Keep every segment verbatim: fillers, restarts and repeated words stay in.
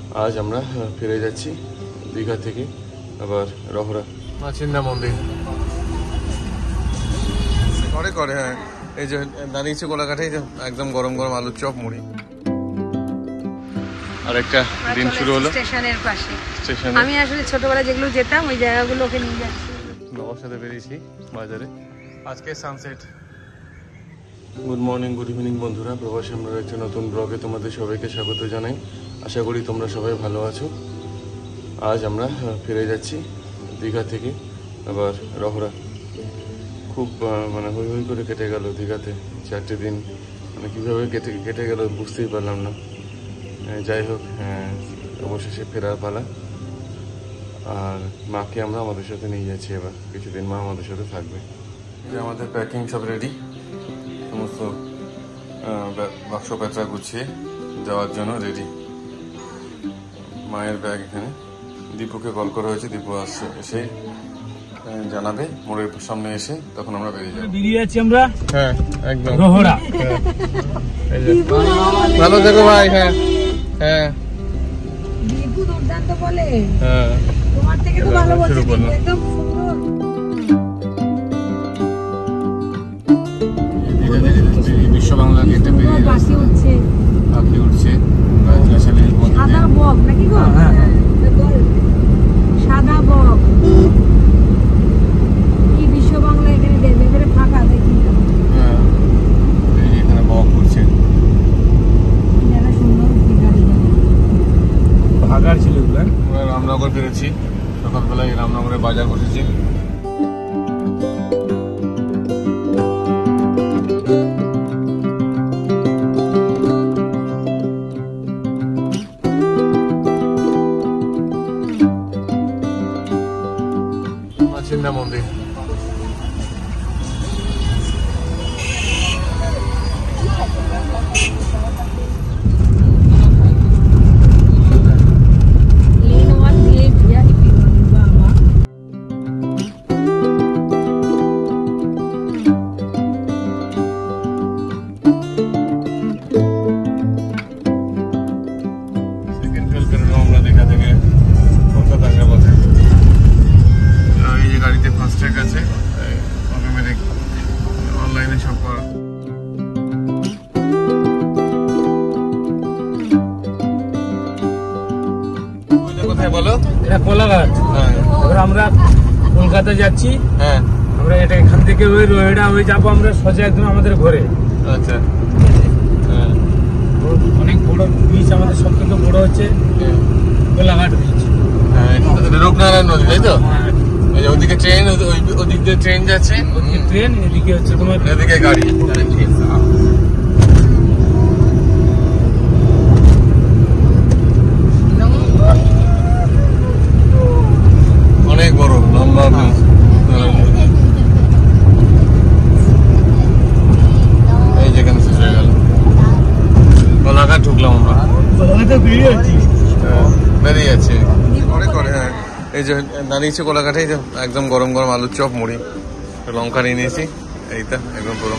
আজ আমরা ফিরে যাচ্ছি দীঘা থেকে আবার রহরা মাচিন্দা মন্দির করে করে হ্যাঁ এই যে দাঁড়িয়েছে কোলাঘাটে একদম গরম গরম আলুর চপ মুড়ি আর একটা দিন শুরু হলো স্টেশনের পাশে স্টেশনে আমি আসলে ছোটবেলা যেগুলো যেতাম ওই জায়গাগুলোকে নিয়ে যাচ্ছি বাবার সাথে বেরিয়েছি বাজারে আজকে sunset good morning good evening বন্ধুরা প্রবাসী আমরা একটা নতুন ব্লগে তোমাদের সবাইকে স্বাগত জানাই আশা করি তোমরা সবাই ভালো আছো আজ আমরা ফিরে যাচ্ছি দীঘা থেকে আবার রহরা খুব মানে হই হই করে কেটে গেল দীঘাতে চারটে দিন মানে কীভাবে কেটে কেটে গেল বুঝতেই পারলাম না যাই হোক অবশেষে ফেরার পালা আর মাকে আমরা আমাদের সাথে নিয়ে যাচ্ছি এবার কিছুদিন মা আমাদের সাথে থাকবে আমাদের প্যাকিং সব রেডি সমস্ত বাক্স প্যাঁচা গুছিয়ে যাওয়ার জন্য রেডি মায়ের ব্যাগ এখানে দীপুকে কল করা হয়েছে দীপু আসছে এসে জানাবে মোড়ের সামনে এসে তখন আমরা বেরিয়ে যাবো বেরিয়ে যাচ্ছি আমরা হ্যাঁ একদম রহরা ভালো থেকো ভাই হ্যাঁ হ্যাঁ দীপু দুর্দান্ত বলে হ্যাঁ তোমার থেকে তো ভালো বলছে একদম বিশ্ব বাংলা গেটে বেরিয়ে বাসি উঠছে পাখি উঠছে সাদা বক নাকি গো সাদা বক কি বিশ্ব বাংলা এখানে দেখবে এবারে ফাঁকা দেখি হ্যাঁ এখানে বক উঠছে জায়গা সুন্দর গাড়ি ভাগার ছিল এগুলো আমরা রামনগর ফিরেছি সকালবেলায় রামনগরে বাজার বসেছি মাচিন্দা মন্দির কোলাঘাট আমরা কলকাতা যাচ্ছি হ্যাঁ আমরা এটা এখান থেকে ওই রোয়েডা হয়ে যাবো আমরা সোজা একদম আমাদের ঘরে আচ্ছা অনেক বড় বিচ আমাদের সব থেকে বড় হচ্ছে কোলাঘাট বিচ রূপনারায়ণ নদী তাই তো ওদিকে ট্রেন ওদিক দিয়ে ট্রেন যাচ্ছে ট্রেন এদিকে হচ্ছে তোমার এদিকে গাড়ি অনেক বড় লম্বা এই যেখানে শেষ হয়ে গেল কোলাঘাট ঢুকলাম আমরা বেরিয়ে যাচ্ছি করে করে হ্যাঁ এই যে দাঁড়িয়েছে কোলাঘাটে একদম গরম গরম আলুর চপ মুড়ি লঙ্কা নিয়ে নিয়েছি এইটা একদম পুরো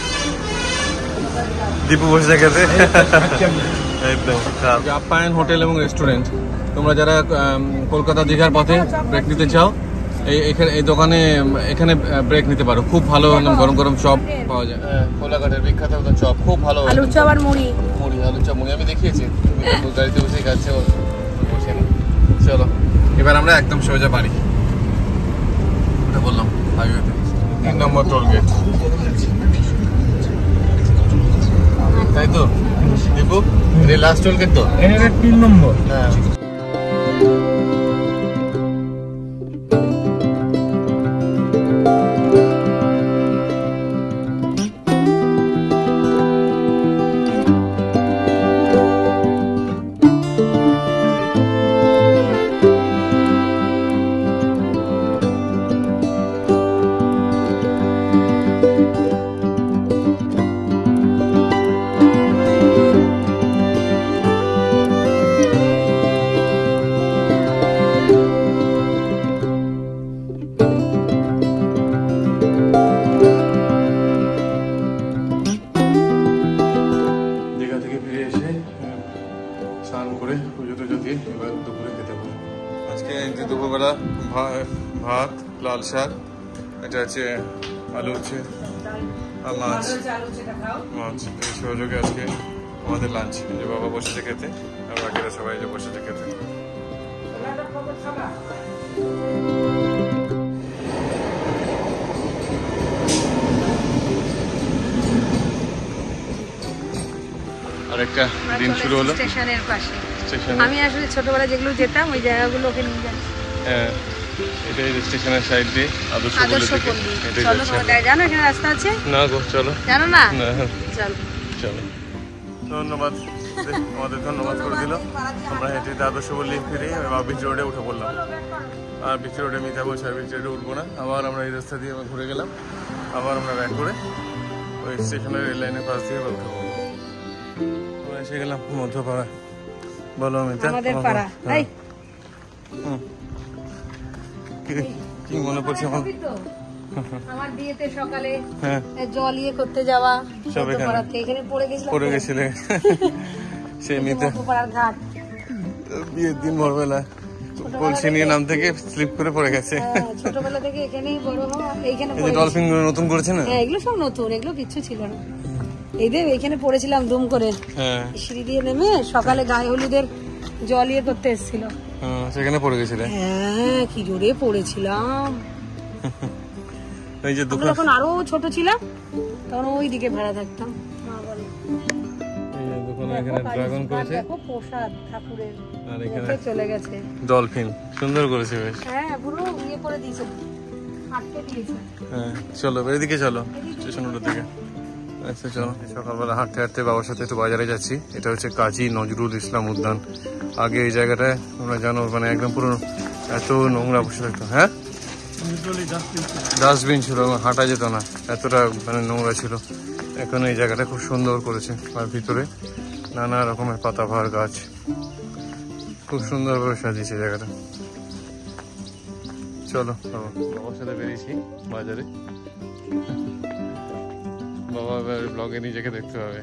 দীপু বসে খেতে একদম আপ্যায়ন হোটেল এবং রেস্টুরেন্ট তোমরা যারা কলকাতা দীঘার পথে ব্রেক নিতে চাও এই এখানে এই দোকানে এখানে ব্রেক নিতে পারো খুব ভালো গরম গরম চপ পাওয়া যায় কোলাঘাটের বিখ্যাত চপ খুব ভালো আলু চপ আর মুড়ি মুড়ি আলু চপ মুড়ি আমি দেখিয়েছি গাড়িতে বসে খাচ্ছে বসে চলো এবার আমরা একদম সোজা বাড়ি ওটা বললাম হাইওয়েতে তিন নম্বর টোল গেট তাই তো দীপু এটা লাস্ট টোল গেট তো এটা তিন নম্বর হ্যাঁ টুজো দিয়ে এবার দুপুরে খেতে পারবো। আজকে দুপুরবেলা ভাত, লাল শাক, এটা হচ্ছে আলু হচ্ছে আর মাছ মাছ এই সহযোগে আজকে আমাদের লাঞ্চ। যে বাবা বসেছে খেতে আর বাকিরা সবাই যে বসেছে খেতে। আরেকটা দিন শুরু হলো স্টেশনের পাশে। স্টেশনে। আমি আসলে ছোটবেলা যেগুলো যেতাম ওই জায়গাগুলো ওকে নিয়ে যাচ্ছি। হ্যাঁ, এটাই স্টেশনের সাইড দিয়ে আদর্শ আদর্শ পল্লী থেকে পল্লী। এটাই চলো যাচ্ছে। তোমাদের জানো এখানে রাস্তা আছে? না গো, চলো। জানো না? না, চলো চলো। ধন্যবাদ, আমাদের ধন্যবাদ করে দিল। আমরা হেঁটে হেঁটে আদর্শ পল্লী ফিরে বিচ রোডে উঠে পড়লাম। আর বিচ রোডে মিথ্যা বলছে, আর বিচ রোডে উঠবো না। আবার আমরা এই রাস্তা দিয়ে ঘুরে গেলাম। আবার আমরা ব্যাক করে ওই স্টেশনের রেল লাইনের পাশ দিয়ে উঠে পড়বো। আমরা এসে গেলাম মধ্যপাড়া। বলো অমিতা। আমাদের পাড়া। এই হুম, কি- কি মনে পড়ছে আমার? ছবি তো? আমার বিয়েতে সকালে হ্যাঁ, জল ইয়ে করতে যাওয়া সব এখানে। পাড়াতে এখানে পড়ে গেছিলাম। পড়ে গেছিলে সে মিথ্যা পাড়ার ঘাট। বিয়ের দিন ভোরবেলা কলসি নিয়ে নাম থেকে স্লিপ করে পড়ে গেছে। হ্যাঁ, ছোটবেলা থেকে এখানেই বড় হওয়া। এইখানে এই যে পড়ে ডলফিন গুলো নতুন করেছে না? হ্যাঁ, এগুলো সব নতুন, এগুলো কিচ্ছু ছিল না। এই যে এখানে পড়েছিলাম দুম করে হ্যাঁ, সিঁড়ি দিয়ে নেমে সকালে গায়ে হলুদের জল ইয়ে করতে এসেছিল। হ্যাঁ, সেখানে পড়ে গেছিলে। হ্যাঁ, কি জোরে পড়েছিলাম। এই যে আমরা দোকান, যখন আরো ছোট ছিলাম তখন ওই দিকে ভাড়া থাকতাম। মা বলে, এই যে দোকানে এখানে ড্রাগন করেছে দেখো প্রসাদ ঠাকুরের, আর এখানে রেখে চলে গেছে। ডলফিন সুন্দর করেছে বেশ। হ্যাঁ, পুরো ইয়ে করে দিয়েছে, আটকে দিয়েছে। হ্যাঁ, চলো এদিকে চলো, স্টেশন রোড থেকে। আচ্ছা চলো। সকালবেলা হাঁটতে হাঁটতে বাবার সাথে একটু বাজারে যাচ্ছি। এটা হচ্ছে কাজী নজরুল ইসলাম উদ্যান। আগে এই জায়গাটায় তোমরা জানো মানে একদম পুরো এত নোংরা বসে থাকতো। হ্যাঁ, ডাস্টবিন ছিল, হাঁটা যেত না, এতটা মানে নোংরা ছিল। এখন এই জায়গাটা খুব সুন্দর করেছে। আর ভিতরে নানা রকমের পাতাবাহার গাছ, খুব সুন্দরভাবে সাজিয়েছে জায়গাটা। চলো বাবা, বাবার সাথে বেরিয়েছি বাজারে। বাবা এবার ব্লগে নিজেকে দেখতে পাবে।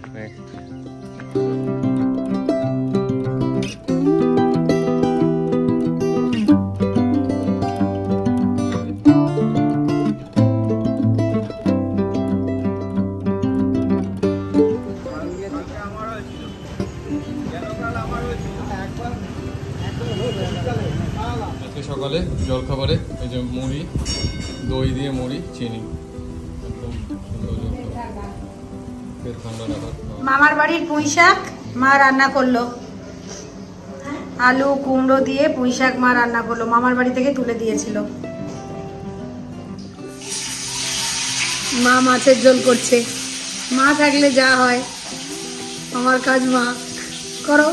আজকে সকালে জলখাবারে এই যে মুড়ি, দই দিয়ে মুড়ি, চিনি, একদম সুন্দর জলখাবার। পেট ঠান্ডা রাখার। মামার বাড়ির পুঁই শাক মা রান্না করলো, আলু কুমড়ো দিয়ে পুঁই শাক মা রান্না করলো, মামার বাড়ি থেকে তুলে দিয়েছিল। মা মাছের ঝোল করছে। মা থাকলে যা হয়, আমার কাজ মা করো।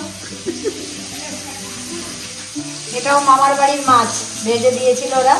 এটাও মামার বাড়ির মাছ ভেজে দিয়েছিল ওরা,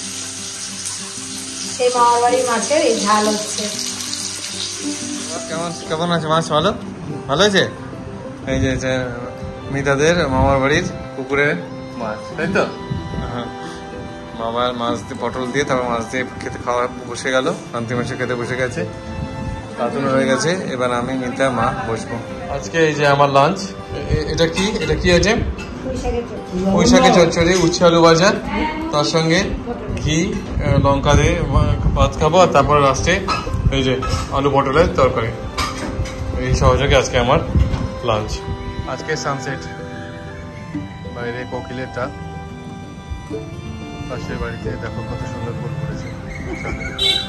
সেই মামার বাড়ির মাছের এই ঝাল হচ্ছে। কেমন কেমন আছে মাছ? ভালো ভালো আছে। এই যে যে মিতাদের মামার বাড়ির পুকুরের মাছ, তাই তো? হ্যাঁ, মামার মাছ দিয়ে পটল দিয়ে তারপর মাছ দিয়ে খেতে খাওয়া বসে গেল। শান্তি মাসে খেতে বসে গেছে, কাতুন হয়ে গেছে। এবার আমি মিতা মা বসবো। আজকে এই যে আমার লাঞ্চ। এটা কি এটা কি আইটেম? পুঁই শাকের চচ্চড়ি, উচ্ছে আলু ভাজা, তার সঙ্গে ঘি লঙ্কা দিয়ে ভাত খাবো। আর তারপরে লাস্টে এই যে আলু পটলের তরকারি। এই সহযোগে আজকে আমার লাঞ্চ। আজকে সানসেট, বাইরে কোকিলের ডাক, পাশের বাড়িতে দেখো কত সুন্দর ফুল পড়েছে।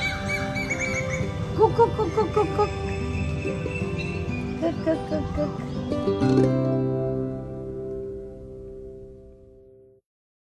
কুক কুক কুক কুক কুক কুক কুক কুক কুক কুক।